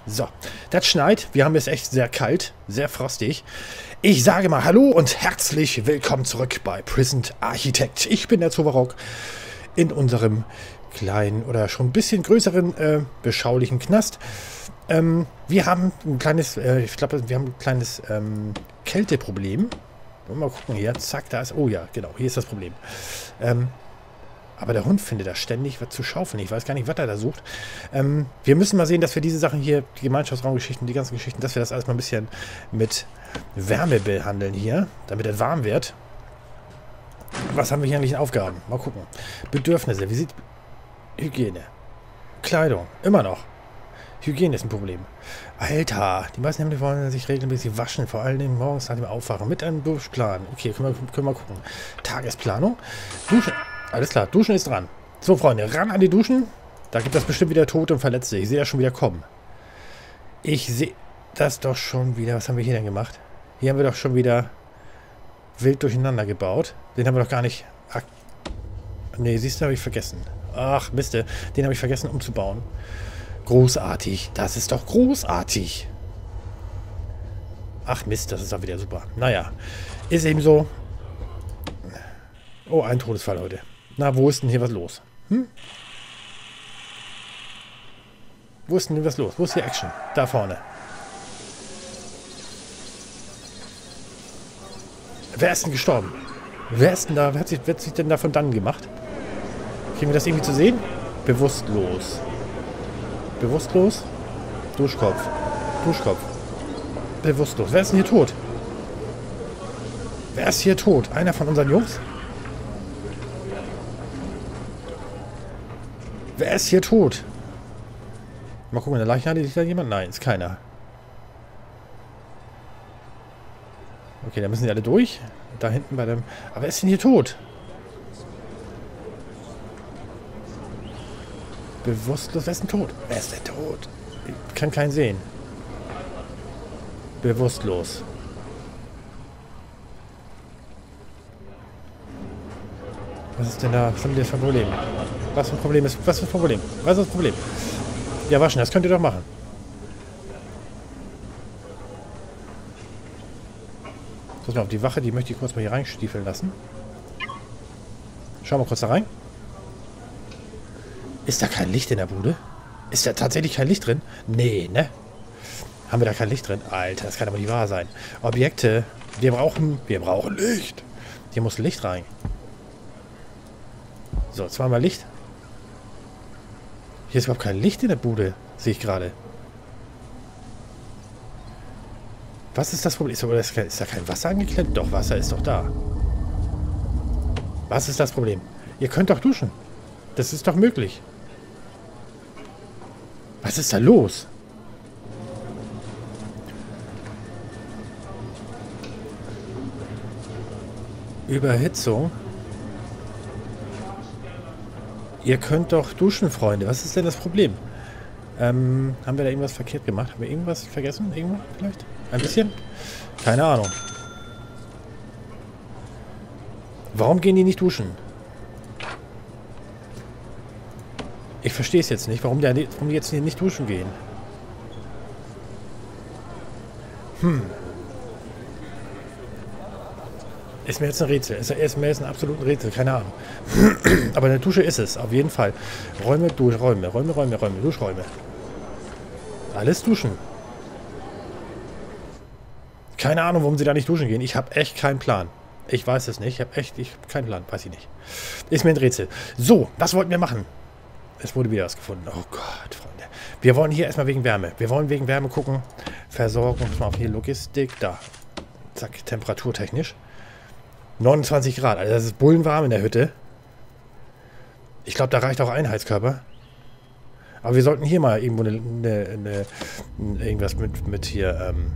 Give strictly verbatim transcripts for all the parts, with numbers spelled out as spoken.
So, das schneit. Wir haben es echt sehr kalt, sehr frostig. Ich sage mal Hallo und herzlich willkommen zurück bei Prison Architect. Ich bin der Zovarock in unserem kleinen oder schon ein bisschen größeren, äh, beschaulichen Knast. Ähm, wir haben ein kleines, äh, ich glaube, wir haben ein kleines ähm, Kälteproblem. Mal gucken hier, zack, da ist, oh ja, genau, hier ist das Problem. Ähm, aber der Hund findet da ständig was zu schaufeln. Ich weiß gar nicht, was er da sucht. Ähm, wir müssen mal sehen, dass wir diese Sachen hier, die Gemeinschaftsraumgeschichten, die ganzen Geschichten, dass wir das alles mal ein bisschen mit Wärme behandeln hier, damit es warm wird. Was haben wir hier eigentlich in Aufgaben? Mal gucken. Bedürfnisse, wie sieht... Hygiene. Kleidung, immer noch. Hygiene ist ein Problem. Alter, die meisten Hemden wollen sich regelmäßig waschen, vor allem morgens nach dem Aufwachen, mit einem Duschplan. Okay, können wir, können wir mal gucken. Tagesplanung. Duschen. Alles klar, Duschen ist dran. So, Freunde, ran an die Duschen. Da gibt es bestimmt wieder Tote und Verletzte. Ich sehe das schon wieder kommen. Ich sehe das doch schon wieder. Was haben wir hier denn gemacht? Hier haben wir doch schon wieder wild durcheinander gebaut. Den haben wir doch gar nicht... Ach, nee, siehst du, habe ich vergessen. Ach, Miste. Den habe ich vergessen umzubauen. Großartig. Das ist doch großartig. Ach Mist, das ist doch wieder super. Naja, ist eben so. Oh, ein Todesfall heute. Na, wo ist denn hier was los? Hm? Wo ist denn hier was los? Wo ist hier Action? Da vorne. Wer ist denn gestorben? Wer ist denn da? Wer hat sich, wer hat sich denn da von dann gemacht? Kriegen wir das irgendwie zu sehen? Bewusstlos. Bewusstlos? Duschkopf. Duschkopf. Bewusstlos. Wer ist denn hier tot? Wer ist hier tot? Einer von unseren Jungs? Wer ist hier tot? Mal gucken, in der Leiche hatte sich da jemand? Nein, ist keiner. Okay, da müssen die alle durch. Da hinten bei dem... Aber wer ist denn hier tot? Bewusstlos, wer ist denn tot? Wer ist denn tot? Ich kann keinen sehen. Bewusstlos. Was ist denn da? Was haben wir für ein Problem? Was für ein Problem ist? Was für ein Problem? Was ist das Problem? Ja, waschen, das könnt ihr doch machen. Pass mal auf, die Wache, die möchte ich kurz mal hier reinstiefeln lassen. Schauen wir kurz da rein. Ist da kein Licht in der Bude? Ist da tatsächlich kein Licht drin? Nee, ne? Haben wir da kein Licht drin? Alter, das kann aber nicht wahr sein. Objekte. Wir brauchen... Wir brauchen Licht. Hier muss Licht rein. So, zweimal Licht. Hier ist überhaupt kein Licht in der Bude. Sehe ich gerade. Was ist das Problem? Ist, ist da kein Wasser angeklemmt? Doch, Wasser ist doch da. Was ist das Problem? Ihr könnt doch duschen. Das ist doch möglich. Was ist da los? Überhitzung. Ihr könnt doch duschen, Freunde. Was ist denn das Problem? Ähm, haben wir da irgendwas verkehrt gemacht? Haben wir irgendwas vergessen? Irgendwo vielleicht? Ein bisschen? Keine Ahnung. Warum gehen die nicht duschen? Ich verstehe es jetzt nicht, warum, der, warum die jetzt hier nicht duschen gehen. Hm. Ist mir jetzt ein Rätsel. Ist, ist mir jetzt ein absolutes Rätsel, keine Ahnung. Aber eine Dusche ist es, auf jeden Fall. Räume, Duschräume, Räume, Räume, Räume, Duschräume. Alles duschen. Keine Ahnung, warum sie da nicht duschen gehen. Ich habe echt keinen Plan. Ich weiß es nicht. Ich habe echt ich hab keinen Plan. Weiß ich nicht. Ist mir ein Rätsel. So, was wollten wir machen? Es wurde wieder was gefunden. Oh Gott, Freunde. Wir wollen hier erstmal wegen Wärme. Wir wollen wegen Wärme gucken. Versorgung. Mal auf hier Logistik. Da. Zack, temperaturtechnisch. neunundzwanzig Grad. Also das ist bullenwarm in der Hütte. Ich glaube, da reicht auch ein Heizkörper. Aber wir sollten hier mal irgendwo eine, eine, eine irgendwas mit, mit hier ähm,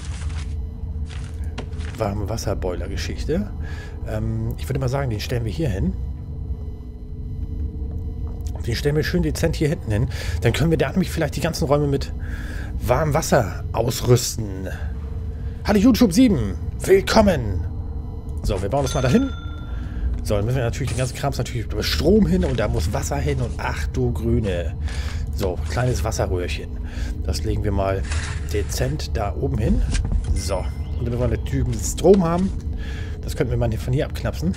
warme Wasserboiler-Geschichte. Ähm, ich würde mal sagen, den stellen wir hier hin. Den stellen wir schön dezent hier hinten hin. Dann können wir da nämlich vielleicht die ganzen Räume mit warmem Wasser ausrüsten. Hallo YouTube sieben, willkommen. So, wir bauen das mal dahin. So, dann müssen wir natürlich den ganzen Krams natürlich über Strom hin und da muss Wasser hin und ach du Grüne. So, kleines Wasserröhrchen. Das legen wir mal dezent da oben hin. So, und wenn wir eine Typen Strom haben, das könnten wir mal von hier abknapsen.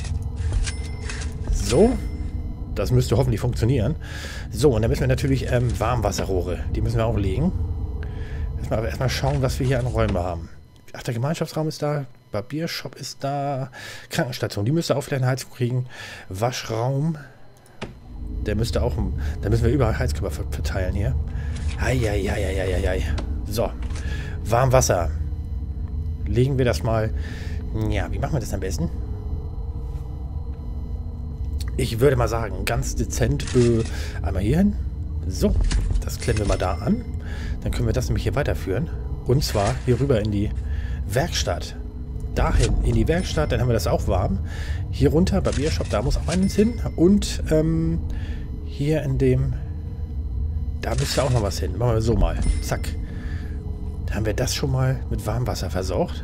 So, das müsste hoffentlich funktionieren. So, und dann müssen wir natürlich ähm, Warmwasserrohre, die müssen wir auch legen. Erstmal, aber erstmal schauen, was wir hier an Räumen haben. Ach, der Gemeinschaftsraum ist da, Barbiershop ist da, Krankenstation, die müsste auch vielleicht eine Heizung kriegen. Waschraum, der müsste auch, da müssen wir überall Heizkörper verteilen hier. Eieieiei. So, Warmwasser. Legen wir das mal, ja, wie machen wir das am besten? Ich würde mal sagen, ganz dezent äh, einmal hier hin. So, das klemmen wir mal da an. Dann können wir das nämlich hier weiterführen. Und zwar hier rüber in die Werkstatt. Dahin in die Werkstatt, dann haben wir das auch warm. Hier runter, Barbiershop, da muss auch eines hin. Und ähm, hier in dem, da müsste auch noch was hin. Machen wir so mal. Zack. Dann haben wir das schon mal mit Warmwasser versorgt.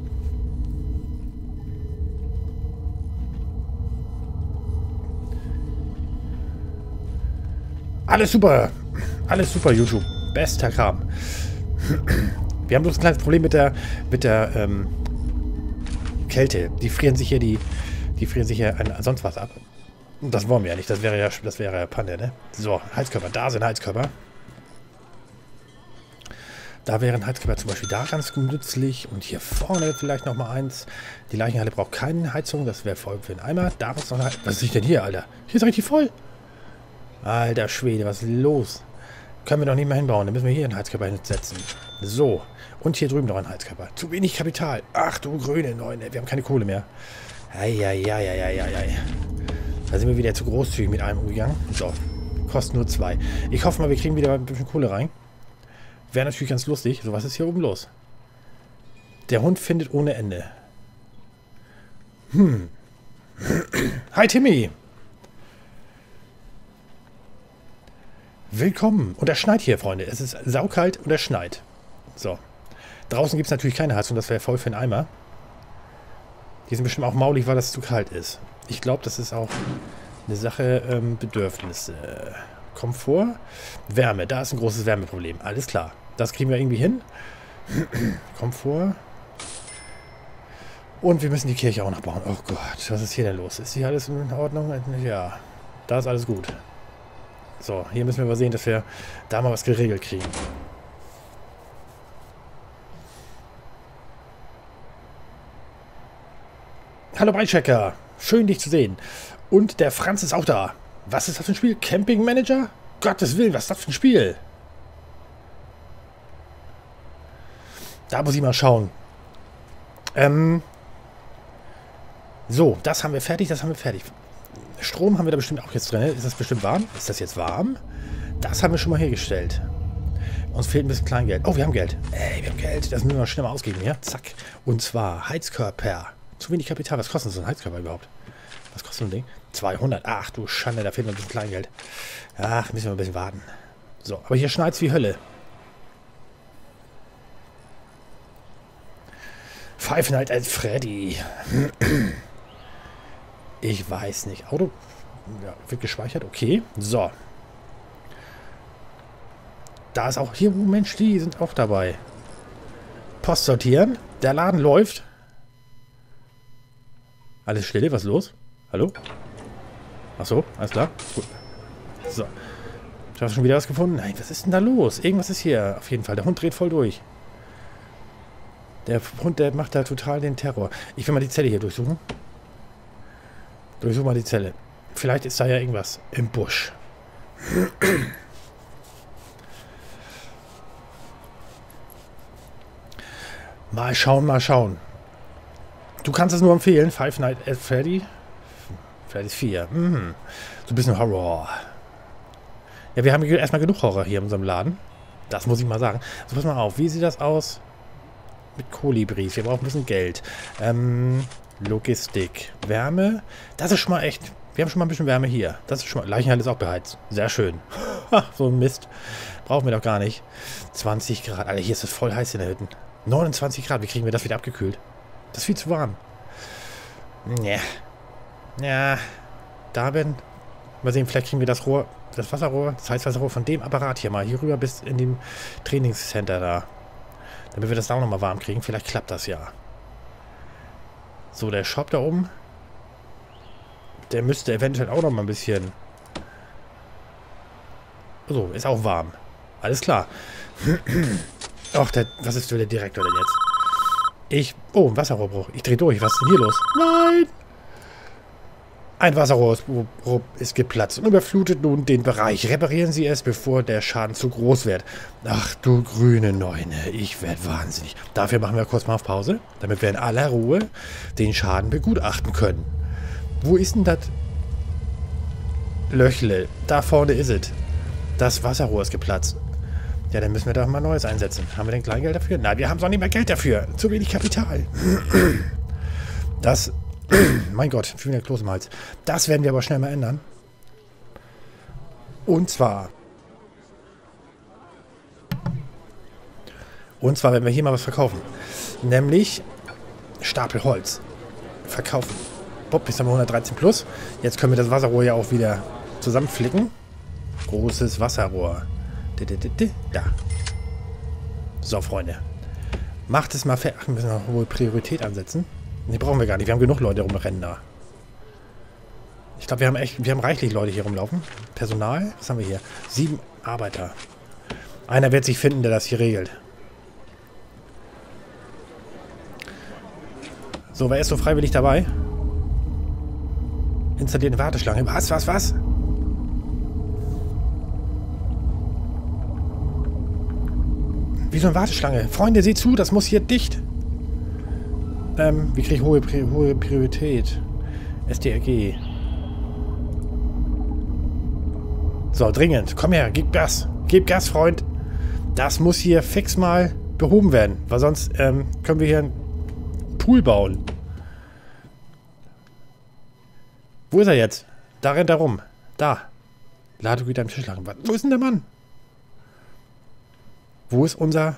Alles super. Alles super, YouTube. Bester Kram. Wir haben bloß ein kleines Problem mit der, mit der ähm, Kälte. Die frieren sich hier die, die frieren sich hier ein, sonst was ab. Und das wollen wir ja nicht. Das wäre ja, das wäre ja Panne, ne? So, Heizkörper. Da sind Heizkörper. Da wäre ein Heizkörper zum Beispiel da ganz nützlich. Und hier vorne vielleicht noch mal eins. Die Leichenhalle braucht keine Heizung. Das wäre voll für den Eimer. Da muss noch eine Heizung. Was ist denn hier, Alter? Hier ist richtig voll. Alter Schwede, was ist los? Können wir doch nicht mehr hinbauen. Dann müssen wir hier einen Heizkörper hinsetzen. So. Und hier drüben noch ein Heizkörper. Zu wenig Kapital. Ach du grüne Neune. Wir haben keine Kohle mehr. Eieieiei. Da sind wir wieder zu großzügig mit einem umgegangen. So. Kostet nur zwei. Ich hoffe mal, wir kriegen wieder ein bisschen Kohle rein. Wäre natürlich ganz lustig. So, was ist hier oben los? Der Hund findet ohne Ende. Hm. Hi Timmy. Willkommen. Und es schneit hier, Freunde. Es ist saukalt und es schneit. So. Draußen gibt es natürlich keine Heizung. Das wäre voll für einen Eimer. Die sind bestimmt auch maulig, weil das zu kalt ist. Ich glaube, das ist auch eine Sache ähm, Bedürfnisse. Komfort. Wärme. Da ist ein großes Wärmeproblem. Alles klar. Das kriegen wir irgendwie hin. Komfort. Und wir müssen die Kirche auch noch bauen. Oh Gott, was ist hier denn los? Ist hier alles in Ordnung? Ja. Da ist alles gut. So, hier müssen wir mal sehen, dass wir da mal was geregelt kriegen. Hallo Beichecker, schön dich zu sehen. Und der Franz ist auch da. Was ist das für ein Spiel? Camping Manager? Gottes Willen, was ist das für ein Spiel? Da muss ich mal schauen. Ähm. So, das haben wir fertig, das haben wir fertig. Strom haben wir da bestimmt auch jetzt drin. Ist das bestimmt warm? Ist das jetzt warm? Das haben wir schon mal hergestellt. Uns fehlt ein bisschen Kleingeld. Oh, wir haben Geld. Ey, wir haben Geld. Das müssen wir schnell mal ausgeben hier. Zack. Und zwar Heizkörper. Zu wenig Kapital. Was kostet so ein Heizkörper überhaupt? Was kostet so ein Ding? zweihundert. Ach du Schande, da fehlt noch ein bisschen Kleingeld. Ach, müssen wir ein bisschen warten. So, aber hier schneit's wie Hölle. Five Nights at Freddy. Ich weiß nicht. Auto ja, wird gespeichert. Okay. So. Da ist auch hier, oh Mensch, die sind auch dabei. Post sortieren. Der Laden läuft. Alles still. Was ist los? Hallo? Achso, alles klar. Gut. So. Hast du schon wieder was gefunden? Nein, was ist denn da los? Irgendwas ist hier. Auf jeden Fall. Der Hund dreht voll durch. Der Hund, der macht da total den Terror. Ich will mal die Zelle hier durchsuchen. Durchsuch mal die Zelle. Vielleicht ist da ja irgendwas im Busch. Mal schauen, mal schauen. Du kannst es nur empfehlen. Five Nights at Freddy. Freddy's vier. Mhm. So ein bisschen Horror. Ja, wir haben erstmal genug Horror hier in unserem Laden. Das muss ich mal sagen. So, pass mal auf. Wie sieht das aus mit Kolibris? Wir brauchen ein bisschen Geld. Ähm... Logistik. Wärme. Das ist schon mal echt. Wir haben schon mal ein bisschen Wärme hier. Das ist schon mal. Leichenhalle ist auch beheizt. Sehr schön. So ein Mist. Brauchen wir doch gar nicht. zwanzig Grad. Alter, hier ist es voll heiß in der Hütte. neunundzwanzig Grad. Wie kriegen wir das wieder abgekühlt? Das ist viel zu warm. Ja. Ja. Da bin. Mal sehen, vielleicht kriegen wir das Rohr das Wasserrohr, das Heizwasserrohr von dem Apparat hier mal hier rüber bis in dem Trainingscenter da. Damit wir das da auch nochmal warm kriegen. Vielleicht klappt das ja. So, der Shop da oben. Der müsste eventuell auch noch mal ein bisschen... So, ist auch warm. Alles klar. Ach, der, was ist für der Direktor denn jetzt? Ich... Oh, ein Wasserrohrbruch. Ich drehe durch. Was ist denn hier los? Nein! Ein Wasserrohr ist geplatzt und überflutet nun den Bereich. Reparieren Sie es, bevor der Schaden zu groß wird. Ach du grüne Neune, ich werde wahnsinnig. Dafür machen wir kurz mal auf Pause, damit wir in aller Ruhe den Schaden begutachten können. Wo ist denn das Löchle? Da vorne ist es. Das Wasserrohr ist geplatzt. Ja, dann müssen wir doch mal Neues einsetzen. Haben wir denn Kleingeld dafür? Nein, wir haben doch nicht mehr Geld dafür. Zu wenig Kapital. Das... Mein Gott, viel mehr Kloß im Hals. Das werden wir aber schnell mal ändern. Und zwar... Und zwar werden wir hier mal was verkaufen. Nämlich Stapel Holz. Verkaufen. Bob, jetzt haben wir hundertdreizehn plus. Jetzt können wir das Wasserrohr ja auch wieder zusammenflicken. Großes Wasserrohr. Da. So, Freunde. Macht es mal fertig. Ach, wir müssen noch hohe Priorität ansetzen. Ne, brauchen wir gar nicht. Wir haben genug Leute rumrennen da. Ich glaube, wir haben echt, wir haben reichlich Leute hier rumlaufen. Personal, was haben wir hier? Sieben Arbeiter. Einer wird sich finden, der das hier regelt. So, wer ist so freiwillig dabei? Installiert eine Warteschlange. Was, was, was? Wieso eine Warteschlange? Freunde, seht zu, das muss hier dicht. Ähm, wie kriege ich hohe, hohe Priorität? S D R G. So, dringend. Komm her, gib Gas. Gib Gas, Freund. Das muss hier fix mal behoben werden. Weil sonst ähm, können wir hier einen Pool bauen. Wo ist er jetzt? Da rennt er rum. Da. Ladegüter am Tisch lagen. Wo ist denn der Mann? Wo ist unser...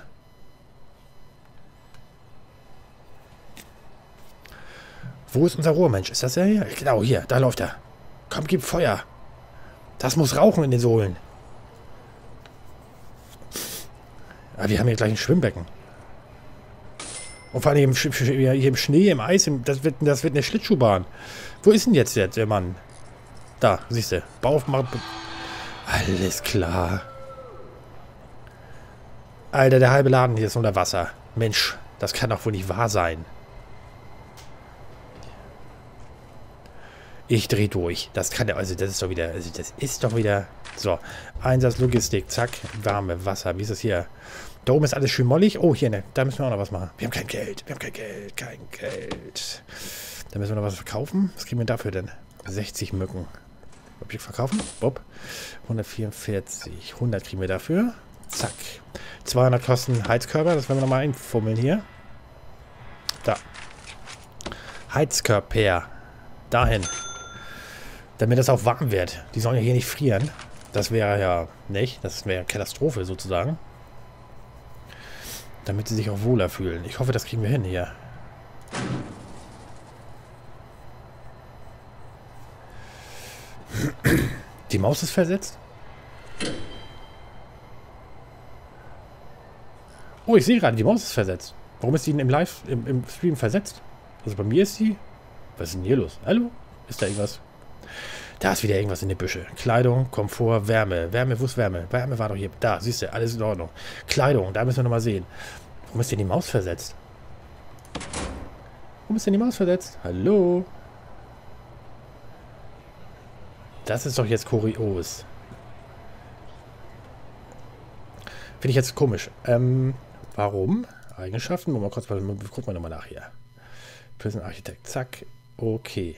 Wo ist unser Rohrmensch? Ist das der hier? Genau, hier. Da läuft er. Komm, gib Feuer. Das muss rauchen in den Sohlen. Ah, wir haben hier gleich ein Schwimmbecken. Und vor allem hier im Schnee, im Eis, das wird, das wird eine Schlittschuhbahn. Wo ist denn jetzt der, der Mann? Da, siehst du. Bau auf, mach, alles klar. Alter, der halbe Laden hier ist unter Wasser. Mensch, das kann doch wohl nicht wahr sein. Ich drehe durch. Das kann ja, also das ist doch wieder, also das ist doch wieder, so, Einsatz, Logistik, zack, warme Wasser, wie ist das hier? Da oben ist alles schön mollig. Oh, hier, ne, da müssen wir auch noch was machen. Wir haben kein Geld, wir haben kein Geld, kein Geld. Da müssen wir noch was verkaufen. Was kriegen wir dafür denn? sechzig Mücken. Objekt verkaufen, Bob. hundertvierundvierzig, hundert kriegen wir dafür. Zack. zweihundert kosten Heizkörper, das werden wir nochmal einfummeln hier. Da. Heizkörper. Dahin. Damit das auch warm wird. Die sollen ja hier nicht frieren. Das wäre ja nicht. Das wäre Katastrophe sozusagen. Damit sie sich auch wohler fühlen. Ich hoffe, das kriegen wir hin hier. Die Maus ist versetzt. Oh, ich sehe gerade, die Maus ist versetzt. Warum ist die denn im Live, im, im Stream versetzt? Also bei mir ist die... Was ist denn hier los? Hallo? Ist da irgendwas? Da ist wieder irgendwas in den Büsche. Kleidung, Komfort, Wärme. Wärme, wo ist Wärme? Wärme war doch hier. Da, siehst du, alles in Ordnung. Kleidung, da müssen wir nochmal sehen. Warum ist denn die Maus versetzt? Warum ist denn die Maus versetzt? Hallo? Das ist doch jetzt kurios. Finde ich jetzt komisch. Ähm, warum? Eigenschaften? Mal kurz, gucken wir nochmal nach hier. Prison Architect. Zack. Okay.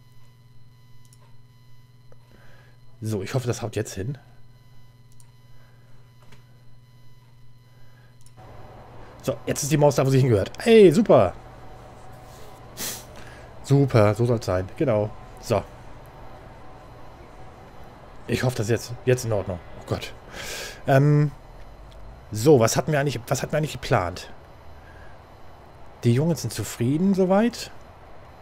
So, ich hoffe, das haut jetzt hin. So, jetzt ist die Maus da, wo sie hingehört. Hey, super. Super, so soll es sein. Genau. So. Ich hoffe, das ist jetzt, jetzt in Ordnung. Oh Gott. Ähm, so, was hatten wir eigentlich, was hatten wir eigentlich geplant? Die Jungs sind zufrieden, soweit.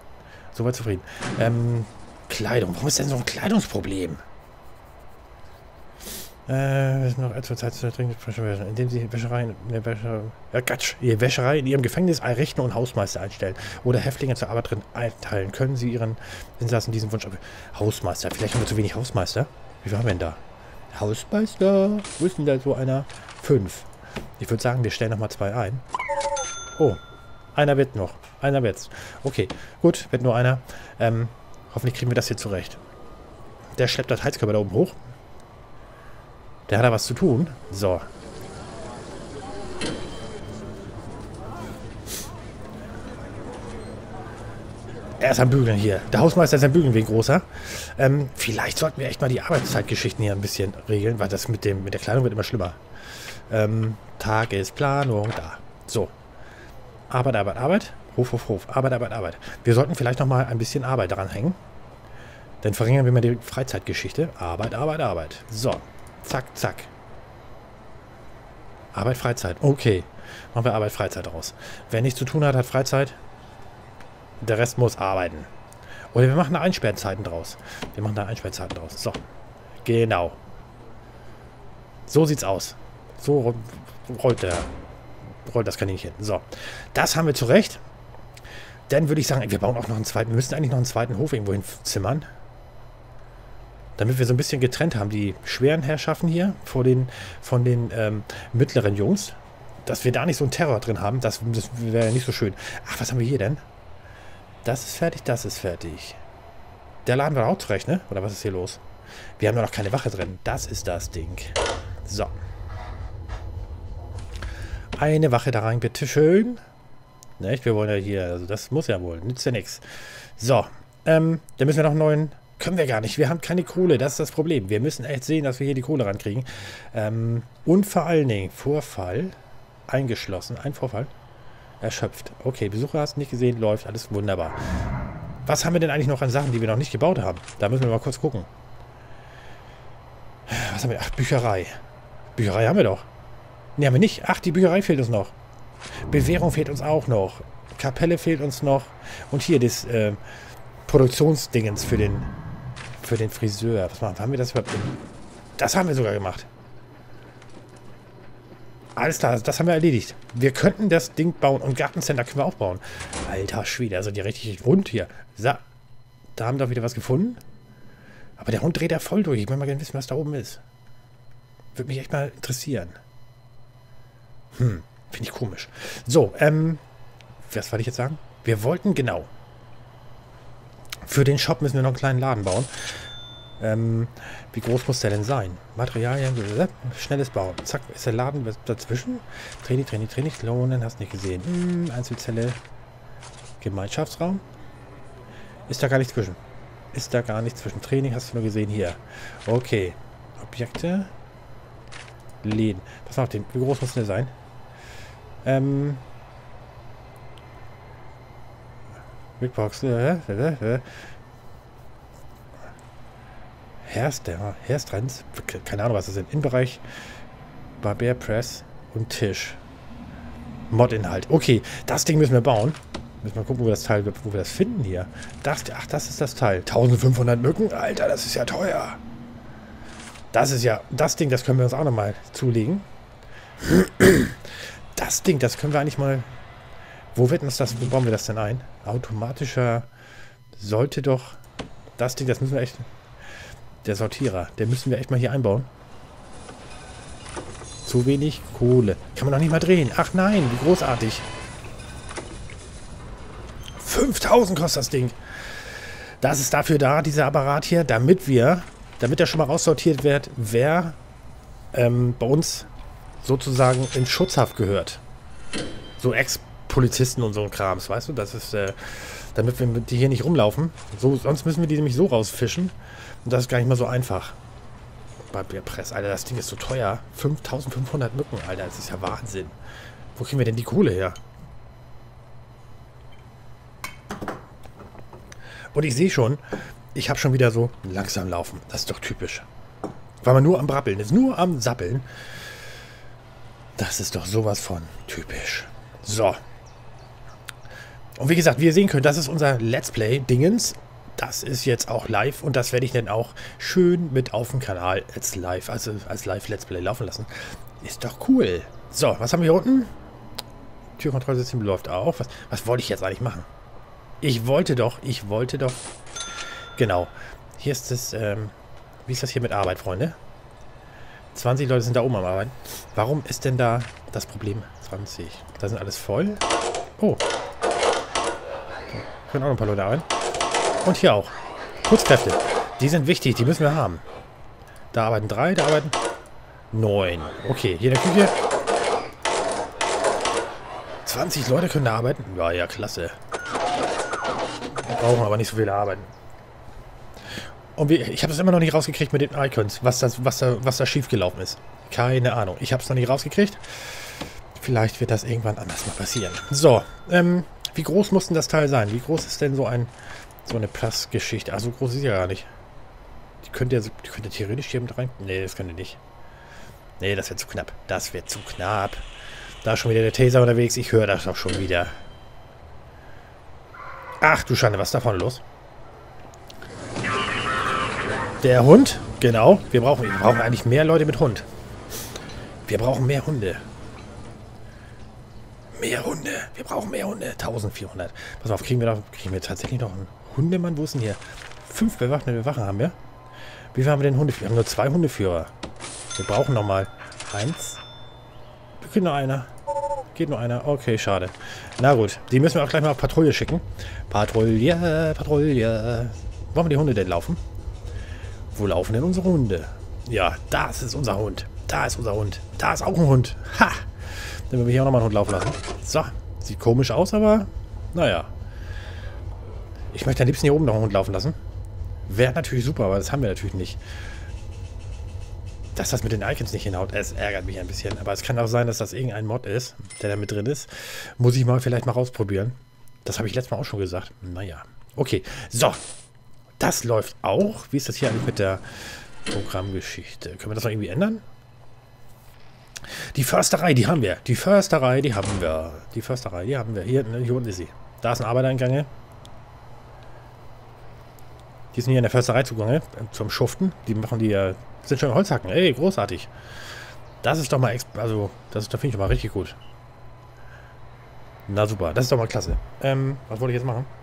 Soweit zufrieden. Ähm, Kleidung. Warum ist denn so ein Kleidungsproblem? Äh, ist noch etwa Zeit zu dringend, indem sie Wäscherei in der Wäscherei, ja, Gatsch, ihre Wäscherei in ihrem Gefängnis einrichten und Hausmeister einstellen. Oder Häftlinge zur Arbeit drin einteilen. Können sie ihren Insassen diesen Wunsch ab... Hausmeister. Vielleicht haben wir zu wenig Hausmeister. Wie viel haben wir denn da? Hausmeister. Wo ist denn da so einer? Fünf. Ich würde sagen, wir stellen nochmal zwei ein. Oh. Einer wird noch. Einer wird's. Okay. Gut. Wird nur einer. Ähm, hoffentlich kriegen wir das hier zurecht. Der schleppt das Heizkörper da oben hoch. Der hat da was zu tun. So. Er ist am Bügeln hier. Der Hausmeister ist am Bügeln wegen großer. Ähm, vielleicht sollten wir echt mal die Arbeitszeitgeschichten hier ein bisschen regeln, weil das mit dem mit der Kleidung wird immer schlimmer. Ähm, Tagesplanung, da. So. Arbeit, Arbeit, Arbeit. Hof, Hof, Hof. Arbeit, Arbeit, Arbeit. Wir sollten vielleicht noch mal ein bisschen Arbeit daran hängen. Dann verringern wir mal die Freizeitgeschichte. Arbeit, Arbeit, Arbeit. So. Zack, zack. Arbeit, Freizeit. Okay. Machen wir Arbeit, Freizeit raus. Wer nichts zu tun hat, hat Freizeit. Der Rest muss arbeiten. Oder wir machen da Einsperrzeiten draus. Wir machen da Einsperrzeiten draus. So. Genau. So sieht's aus. So rollt der. Rollt das Kaninchen. So. Das haben wir zurecht. Dann würde ich sagen, wir bauen auch noch einen zweiten. Wir müssen eigentlich noch einen zweiten Hof irgendwo hin zimmern. Damit wir so ein bisschen getrennt haben, die schweren Herrschaften hier vor den, von den ähm, mittleren Jungs. Dass wir da nicht so einen Terror drin haben, das, das wäre ja nicht so schön. Ach, was haben wir hier denn? Das ist fertig, das ist fertig. Der laden wir auch zurecht, ne? Oder was ist hier los? Wir haben nur noch keine Wache drin. Das ist das Ding. So. Eine Wache da rein, bitteschön. Nicht? Wir wollen ja hier, also das muss ja wohl, nützt ja nichts. So, ähm, dann müssen wir noch einen neuen... Können wir gar nicht. Wir haben keine Kohle. Das ist das Problem. Wir müssen echt sehen, dass wir hier die Kohle rankriegen. Ähm, und vor allen Dingen Vorfall eingeschlossen. Ein Vorfall. Erschöpft. Okay, Besucher hast du nicht gesehen. Läuft. Alles wunderbar. Was haben wir denn eigentlich noch an Sachen, die wir noch nicht gebaut haben? Da müssen wir mal kurz gucken. Was haben wir? Ach, Bücherei. Bücherei haben wir doch. Ne, haben wir nicht. Ach, die Bücherei fehlt uns noch. Bewährung fehlt uns auch noch. Kapelle fehlt uns noch. Und hier das äh, Produktionsdingens für den... Für den Friseur. Was machen, haben wir das überhaupt? Das haben wir sogar gemacht. Alles klar, das haben wir erledigt. Wir könnten das Ding bauen und Gartencenter können wir auch bauen. Alter Schwede, also die richtig rund hier. So, da haben wir doch wieder was gefunden. Aber der Hund dreht ja voll durch. Ich will mal gerne wissen, was da oben ist. Würde mich echt mal interessieren. Hm, finde ich komisch. So, ähm, was wollte ich jetzt sagen? Wir wollten, genau. Für den Shop müssen wir noch einen kleinen Laden bauen. Ähm, wie groß muss der denn sein? Materialien, schnelles Bauen. Zack, ist der Laden dazwischen? Training, Training, Training, lohnen, hast nicht gesehen. Hm, Einzelzelle, Gemeinschaftsraum. Ist da gar nicht zwischen. Ist da gar nicht zwischen. Training hast du nur gesehen hier. Okay. Objekte. Läden. Pass mal auf den. Wie groß muss der sein? Ähm. Bigbox. Äh, äh, äh. Herst, der Herstrends. Keine Ahnung, was das sind. Innenbereich. Barber Press und Tisch. Mod-Inhalt. Okay, das Ding müssen wir bauen. Müssen wir gucken, wo wir das Teil, wo wir das finden hier. Das, ach, das ist das Teil. eintausendfünfhundert Mücken? Alter, das ist ja teuer. Das ist ja, das Ding, das können wir uns auch nochmal zulegen. Das Ding, das können wir eigentlich mal... Wo wird uns das, wo bauen wir das denn ein? Automatischer sollte doch... Das Ding, das müssen wir echt... Der Sortierer, der müssen wir echt mal hier einbauen. Zu wenig Kohle. Kann man doch nicht mal drehen. Ach nein, wie großartig. fünftausend kostet das Ding. Das ist dafür da, dieser Apparat hier, damit wir, damit er schon mal raussortiert wird, wer ähm, bei uns sozusagen in Schutzhaft gehört. So Ex-Polizisten und so ein Krams, weißt du? Das ist, äh, damit wir die hier nicht rumlaufen. So, sonst müssen wir die nämlich so rausfischen. Und das ist gar nicht mal so einfach. Bei Press, Alter, das Ding ist so teuer. fünftausendfünfhundert Mücken, Alter, das ist ja Wahnsinn. Wo kriegen wir denn die Kohle her? Und ich sehe schon, ich habe schon wieder so langsam laufen. Das ist doch typisch. Weil man nur am Brabbeln ist, nur am Sappeln. Das ist doch sowas von typisch. So. Und wie gesagt, wie ihr sehen könnt, das ist unser Let's Play-Dingens. das ist jetzt auch live und das werde ich dann auch schön mit auf dem Kanal als live, also als Live-Let's Play laufen lassen. Ist doch cool. So, was haben wir hier unten? Türkontrollsystem läuft auch. Was, was wollte ich jetzt eigentlich machen? Ich wollte doch, ich wollte doch... Genau. Hier ist das, ähm... wie ist das hier mit Arbeit, Freunde? zwanzig Leute sind da oben am Arbeiten. Warum ist denn da das Problem? zwanzig. Da sind alles voll. Oh. Da können auch noch ein paar Leute arbeiten. Und hier auch. Putzkräfte. Die sind wichtig, die müssen wir haben. Da arbeiten drei, da arbeiten neun. Okay, hier in der Küche. zwanzig Leute können da arbeiten. Ja, ja, klasse. Wir brauchen aber nicht so viele arbeiten. Und wir, ich habe es immer noch nicht rausgekriegt mit den Icons, was, das, was, da, was da schiefgelaufen ist. Keine Ahnung. Ich habe es noch nicht rausgekriegt. Vielleicht wird das irgendwann anders mal passieren. So, ähm, wie groß muss denn das Teil sein? Wie groß ist denn so ein so eine Plus-Geschichte? Also groß ist ja gar nicht. Die könnte ja die könnte theoretisch hier mit rein. Nee, das könnte nicht. Nee, das wird zu knapp. Das wird zu knapp. Da ist schon wieder der Taser unterwegs. Ich höre das doch schon wieder. Ach du Schande, was ist da vorne los? Der Hund, genau. Wir brauchen, wir brauchen eigentlich mehr Leute mit Hund. Wir brauchen mehr Hunde. Mehr Hunde. Wir brauchen mehr Hunde. eintausendvierhundert. Pass auf, kriegen wir, doch, kriegen wir tatsächlich noch einen Hundemann? Wo ist denn hier? Fünf bewaffnete Wachen haben wir. Wie viel haben wir denn Hundeführer? Wir haben nur zwei Hundeführer. Wir brauchen noch mal eins. Geht nur einer. Geht nur einer. Okay, schade. Na gut. Die müssen wir auch gleich mal auf Patrouille schicken. Patrouille, Patrouille. Wollen wir die Hunde denn laufen? Wo laufen denn unsere Hunde? Ja, das ist unser Hund. Da ist unser Hund. Da ist auch ein Hund. Ha! Dann werden wir hier auch nochmal einen Hund laufen lassen. So. Sieht komisch aus, aber naja. Ich möchte am liebsten hier oben noch einen Hund laufen lassen. Wäre natürlich super, aber das haben wir natürlich nicht. Dass das mit den Icons nicht hinhaut, es ärgert mich ein bisschen. Aber es kann auch sein, dass das irgendein Mod ist, der da mit drin ist. Muss ich mal vielleicht mal rausprobieren. Das habe ich letztes Mal auch schon gesagt. Naja. Okay. So. Das läuft auch. Wie ist das hier eigentlich mit der Programmgeschichte? Können wir das noch irgendwie ändern? Die Försterei, die haben wir. Die Försterei, die haben wir. Die Försterei, die haben wir. Hier, hier unten ist sie. Da ist ein Arbeitereingang. Die sind hier in der Försterei zugange. Zum Schuften. Die machen die ja. Sind schon Holzhacken. Ey, großartig. Das ist doch mal. Also, das ist, da finde ich mal richtig gut. Na super. Das ist doch mal klasse. Ähm, was wollte ich jetzt machen?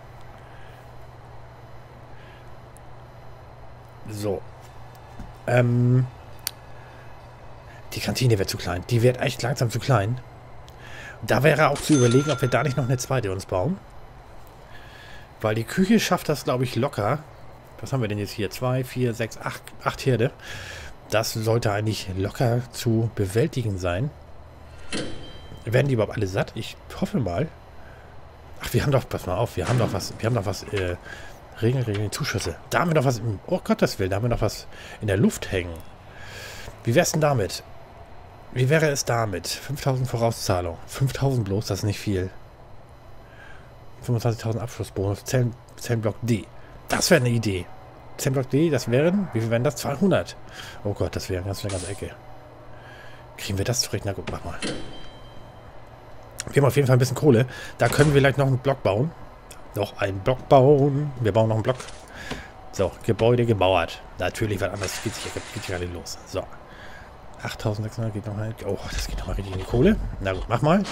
So. Ähm. Die Kantine wird zu klein. Die wird echt langsam zu klein. Da wäre auch zu überlegen, ob wir da nicht noch eine zweite uns bauen. Weil die Küche schafft das, glaube ich, locker. Was haben wir denn jetzt hier? Zwei, vier, sechs, acht, acht Herde. Das sollte eigentlich locker zu bewältigen sein. Werden die überhaupt alle satt? Ich hoffe mal. Ach, wir haben doch, pass mal auf, wir haben doch was, wir haben doch was, äh, Regen, Regen, Zuschüsse. Da haben wir noch was, im, oh Gottes Willen, da haben wir noch was in der Luft hängen. Wie wär's denn damit? Wie wäre es damit? fünftausend Vorauszahlung. fünftausend bloß, das ist nicht viel. fünfundzwanzigtausend Abschlussbonus. Zellen, Zellenblock D. Das wäre eine Idee. Zellenblock D, das wären, wie viel wären das? zweihundert. Oh Gott, das wäre ganz eine ganze Ecke. Kriegen wir das zurecht? Na gut, mach mal. Wir haben auf jeden Fall ein bisschen Kohle. Da können wir gleich noch einen Block bauen. Noch einen Block bauen. Wir bauen noch einen Block. So, Gebäude gebauert. Natürlich, was anderes geht hier, geht hier gar nicht los. So. achttausendsechshundert geht nochmal. Oh, das geht nochmal richtig in die Kohle. Na gut, mach mal.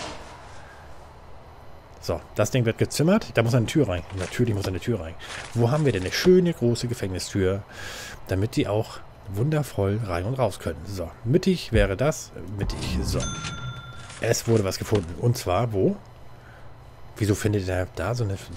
So, das Ding wird gezimmert. Da muss eine Tür rein. Natürlich muss eine Tür rein. Wo haben wir denn eine schöne große Gefängnistür, damit die auch wundervoll rein und raus können. So, mittig wäre das. Mittig. So. Es wurde was gefunden. Und zwar wo? Wieso findet er da so eine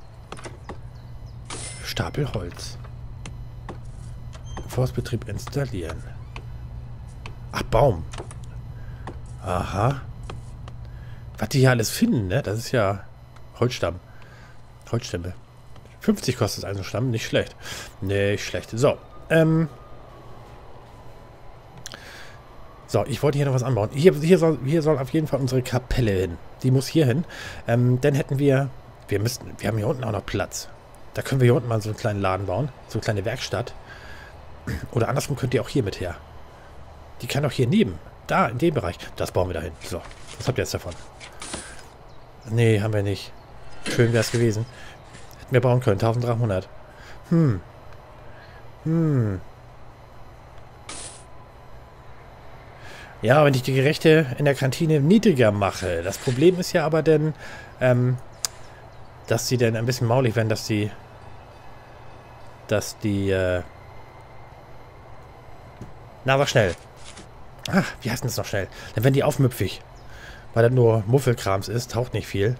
Stapel Holz? Forstbetrieb installieren. Ach, Baum. Aha. Was die hier alles finden, ne? Das ist ja Holzstamm. Holzstämme. fünfzig kostet also Stamm. Nicht schlecht. Nicht schlecht. So. Ähm. So, ich wollte hier noch was anbauen. Hier, hier, soll, hier soll auf jeden Fall unsere Kapelle hin. Die muss hier hin. Ähm, dann hätten wir... Wir müssten... Wir haben hier unten auch noch Platz. Da können wir hier unten mal so einen kleinen Laden bauen. So eine kleine Werkstatt. Oder andersrum könnt ihr auch hier mit her. Die kann auch hier neben. Da, in dem Bereich. Das bauen wir dahin. So. Was habt ihr jetzt davon? Nee, haben wir nicht. Schön wäre es gewesen. wir bauen können. eintausenddreihundert. Hm. Hm. Ja, wenn ich die Gerechte in der Kantine niedriger mache. Das Problem ist ja aber dann, ähm, dass sie dann ein bisschen maulig werden, dass die, dass die, äh, na, aber schnell. Ach, wie heißt denn das noch schnell? Dann werden die aufmüpfig. Weil das nur Muffelkrams ist, taucht nicht viel.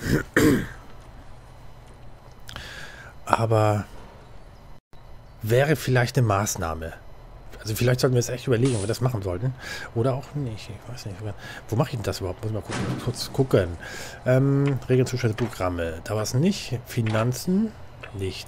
Aber wäre vielleicht eine Maßnahme. Also vielleicht sollten wir es echt überlegen, ob wir das machen sollten. Oder auch nicht. Ich weiß nicht. Wo mache ich denn das überhaupt? Muss ich mal gucken. Kurz gucken. Ähm, Regelzuschnitt Programme. Da war es nicht. Finanzen. Nicht.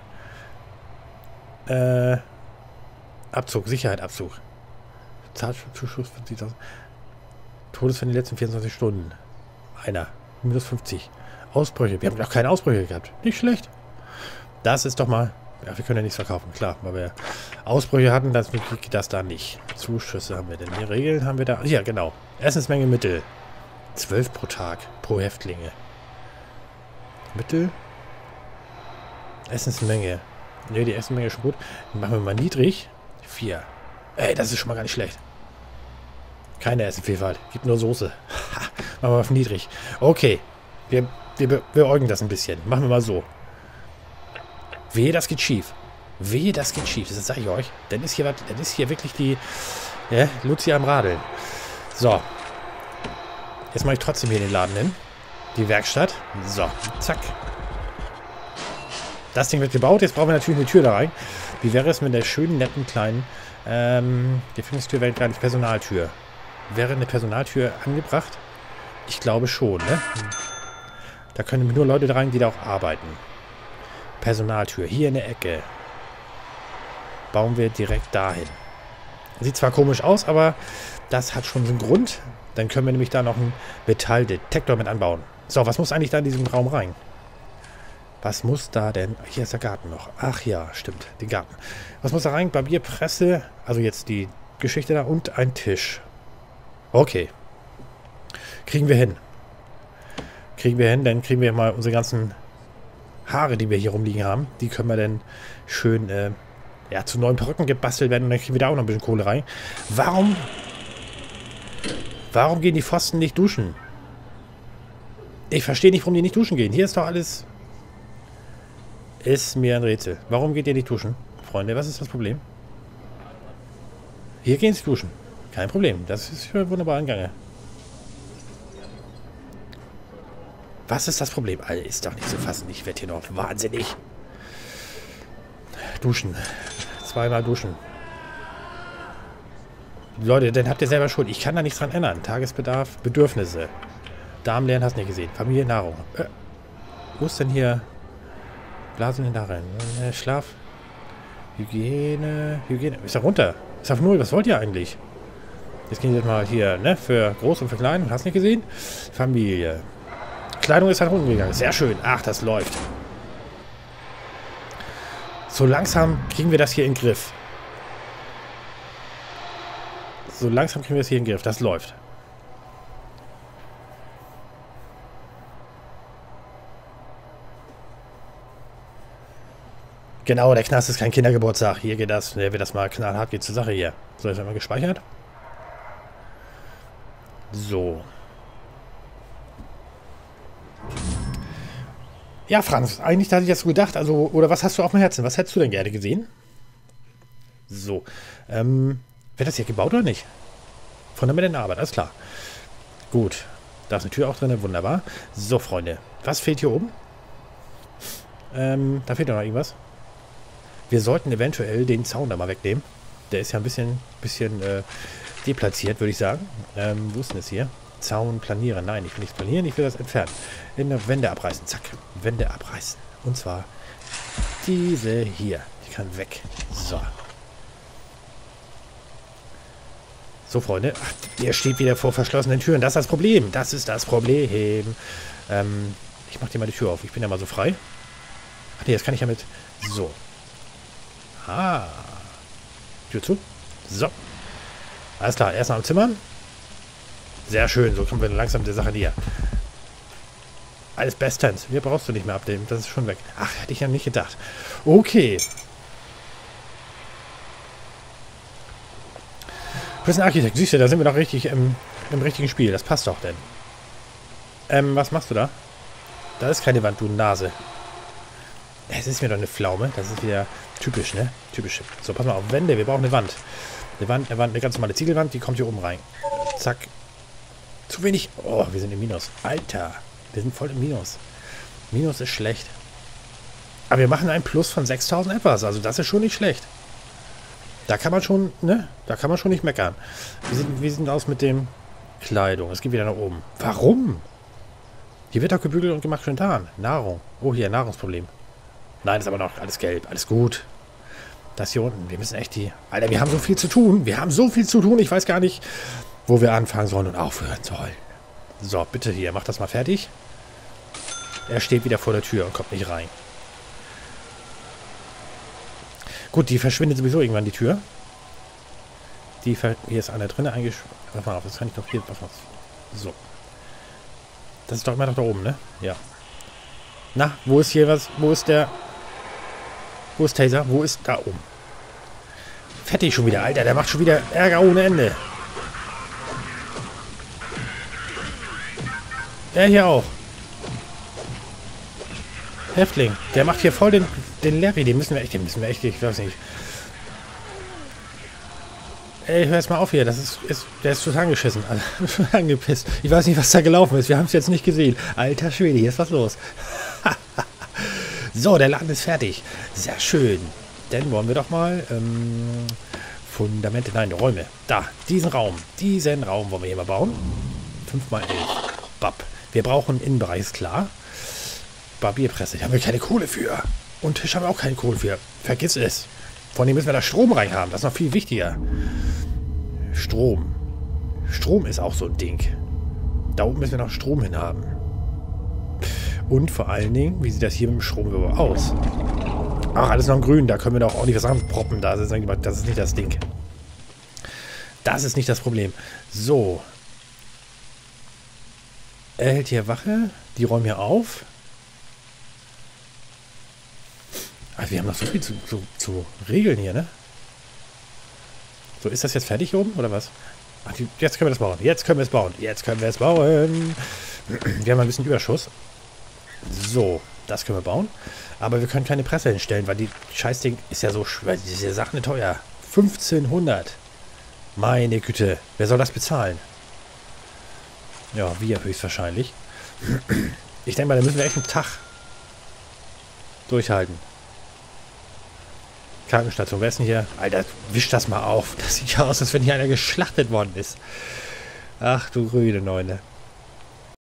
Äh, Abzug. Sicherheit Abzug. Zahlzuschuss fünfzigtausend. Todesfälle in den letzten vierundzwanzig Stunden. Einer. Minus fünfzig. Ausbrüche. Wir haben noch keine Ausbrüche gehabt. Nicht schlecht. Das ist doch mal... Ja, wir können ja nichts verkaufen, klar, weil wir Ausbrüche hatten, das geht das da nicht. Zuschüsse haben wir denn. Die Regeln haben wir da. Ja, genau. Essensmenge Mittel. zwölf pro Tag, pro Häftlinge. Mittel. Essensmenge. Ne, die Essensmenge ist schon gut. Dann machen wir mal niedrig. vier. Ey, das ist schon mal gar nicht schlecht. Keine Essenvielfalt. Gibt nur Soße. Ha, machen wir mal auf niedrig. Okay. Wir, wir beäugen das ein bisschen. Machen wir mal so. Wehe, das geht schief. Wehe, das geht schief. Das sage ich euch. Dann ist hier was, dann ist hier wirklich die ja, Luzi am Radeln. So. Jetzt mache ich trotzdem hier den Laden hin. Die Werkstatt. So. Zack. Das Ding wird gebaut. Jetzt brauchen wir natürlich eine Tür da rein. Wie wäre es mit der schönen, netten, kleinen ähm, Gefängnistür wäre gar nicht Personaltür. Wäre eine Personaltür angebracht? Ich glaube schon, ne? Da können nur Leute rein, die da auch arbeiten. Personaltür. Hier in der Ecke. Bauen wir direkt dahin. Sieht zwar komisch aus, aber das hat schon so einen Grund. Dann können wir nämlich da noch einen Metalldetektor mit anbauen. So, was muss eigentlich da in diesem Raum rein? Was muss da denn... Hier ist der Garten noch. Ach ja, stimmt. Den Garten. Was muss da rein? Barbierpresse. Also jetzt die Geschichte da. Und ein Tisch. Okay. Kriegen wir hin. Kriegen wir hin. Dann kriegen wir mal unsere ganzen... Haare, die wir hier rumliegen haben, die können wir dann schön äh, ja, zu neuen Perücken gebastelt werden und dann kriegen wir da auch noch ein bisschen Kohle rein. Warum warum gehen die Pfosten nicht duschen? Ich verstehe nicht, warum die nicht duschen gehen. Hier ist doch alles... Ist mir ein Rätsel. Warum geht ihr nicht duschen? Freunde, was ist das Problem? Hier gehen sie duschen. Kein Problem. Das ist wunderbar in Gange. Was ist das Problem? Alter, ist doch nicht zu fassen. Ich werde hier noch wahnsinnig. Duschen. Zweimal duschen. Leute, dann habt ihr selber Schuld. Ich kann da nichts dran ändern. Tagesbedarf, Bedürfnisse. Darm leeren, hast du nicht gesehen. Familie, Nahrung. Äh, wo ist denn hier... Blasen da rein. Äh, Schlaf. Hygiene. Hygiene. Ist da runter. Ist auf Null. Was wollt ihr eigentlich? Jetzt gehen wir jetzt mal hier, ne? Für groß und für klein. Hast du nicht gesehen? Familie. Kleidung ist halt runtergegangen. Sehr schön. Ach, das läuft. So langsam kriegen wir das hier in den Griff. So langsam kriegen wir das hier in den Griff. Das läuft. Genau, der Knast ist kein Kindergeburtstag. Hier geht das, der wird das mal knallhart, geht zur Sache hier. So, jetzt haben wir gespeichert. So. Ja, Franz, eigentlich hatte ich das so gedacht, also, oder was hast du auf dem Herzen? Was hättest du denn gerne gesehen? So, ähm, wird das hier gebaut oder nicht? Von der Mitte in der Arbeit, alles klar. Gut, da ist eine Tür auch drin, wunderbar. So, Freunde, was fehlt hier oben? Ähm, da fehlt noch irgendwas. Wir sollten eventuell den Zaun da mal wegnehmen. Der ist ja ein bisschen, bisschen äh, deplatziert, würde ich sagen. Ähm, wo ist denn das hier? Zaun planieren. Nein, ich will nichts planieren, ich will das entfernen. In der Wände abreißen. Zack. Wände abreißen. Und zwar diese hier. Die kann weg. So. So, Freunde. Ach, der steht wieder vor verschlossenen Türen. Das ist das Problem. Das ist das Problem. Ähm, ich mach dir mal die Tür auf. Ich bin ja mal so frei. Ach nee, das kann ich ja mit... So. Ah. Tür zu. So. Alles klar. Erstmal am Zimmern. Sehr schön. So kommen wir langsam der Sache näher. Alles bestens. Hier brauchst du nicht mehr abnehmen. Das ist schon weg. Ach, hätte ich ja nicht gedacht. Okay. Prison Architect. Siehst du, da sind wir doch richtig im, im richtigen Spiel. Das passt doch denn. Ähm, was machst du da? Da ist keine Wand, du Nase. Es ist mir doch eine Pflaume. Das ist wieder typisch, ne? Typisch. So, pass mal auf. Wände. Wir brauchen eine Wand. Eine Wand, eine Wand, eine ganz normale Ziegelwand. Die kommt hier oben rein. Zack. Zu wenig. Oh, wir sind im Minus. Alter. Wir sind voll im Minus. Minus ist schlecht. Aber wir machen ein Plus von sechstausend etwas. Also das ist schon nicht schlecht. Da kann man schon, ne? Da kann man schon nicht meckern. Wie sieht, wie sieht aus mit dem Kleidung? Es geht wieder nach oben. Warum? Hier wird doch gebügelt und gemacht schön getan. Nahrung. Oh, hier, Nahrungsproblem. Nein, ist aber noch alles gelb. Alles gut. Das hier unten. Wir müssen echt die... Alter, wir haben so viel zu tun. Wir haben so viel zu tun. Ich weiß gar nicht, wo wir anfangen sollen und aufhören sollen. So, bitte hier. Mach das mal fertig. Er steht wieder vor der Tür und kommt nicht rein. Gut, die verschwindet sowieso irgendwann, die Tür. Die ver hier ist einer drin eingeschrieben. Pass mal auf, das kann ich doch hier... Was so. Das ist doch immer noch da oben, ne? Ja. Na, wo ist hier was? Wo ist der... Wo ist Taser? Wo ist... Da oben. Fertig schon wieder, Alter. Der macht schon wieder Ärger ohne Ende. Er hier auch. Häftling. Der macht hier voll den, den Larry. Den müssen wir echt... Den müssen wir echt... Ich weiß nicht. Ey, hör jetzt mal auf hier. Das ist... ist der ist total angeschissen. Also, angepisst. Ich weiß nicht, was da gelaufen ist. Wir haben es jetzt nicht gesehen. Alter Schwede, hier ist was los. So, der Laden ist fertig. Sehr schön. Dann wollen wir doch mal ähm, Fundamente, nein, Räume. Da, diesen Raum. Diesen Raum wollen wir hier mal bauen. fünf mal elf. Bab. Wir brauchen einen Innenbereich, ist klar. Barbierpresse, da haben wir keine Kohle für. Und Tisch haben wir auch keine Kohle für. Vergiss es. Vor allem müssen wir da Strom rein haben. Das ist noch viel wichtiger. Strom. Strom ist auch so ein Ding. Da oben müssen wir noch Strom hin haben. Und vor allen Dingen, wie sieht das hier mit dem Strom überhaupt aus? Ach, alles noch in grün. Da können wir doch auch nicht was ranproppen. Das ist, das ist nicht das Ding. Das ist nicht das Problem. So. Er hält hier Wache. Die räumen hier auf. Also wir haben noch so viel zu, zu, zu regeln hier, ne? So, ist das jetzt fertig hier oben, oder was? Ach, die, jetzt können wir das bauen. Jetzt können wir es bauen. Jetzt können wir es bauen. Wir haben ein bisschen Überschuss. So, das können wir bauen. Aber wir können keine Presse hinstellen, weil die Scheißding ist ja so schwer. Diese Sache teuer. fünfzehnhundert. Meine Güte. Wer soll das bezahlen? Ja, wir höchstwahrscheinlich. Ich denke mal, da müssen wir echt einen Tag durchhalten. Krankenstation. Wer ist denn hier? Alter, wisch das mal auf. Das sieht ja aus, als wenn hier einer geschlachtet worden ist. Ach du grüne Neune.